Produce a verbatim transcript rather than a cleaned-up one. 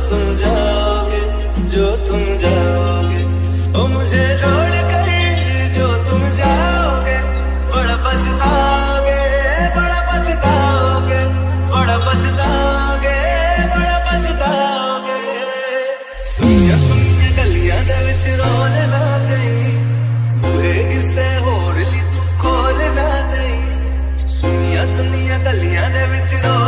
तुम जाओगे, जो तुम जाओगे, ओ मुझे छोड़ कर जो तुम जाओगे, बड़ा पछताओगे, बड़ा पछताओगे, बड़ा पछताओगे, बड़ा पछताओगे। सुनिया सुनिया गलियां दे विच रोल ना गई, बूहे किसे होर ली तू खोल ना दई। सुनिया सुनिया गलियां दे विच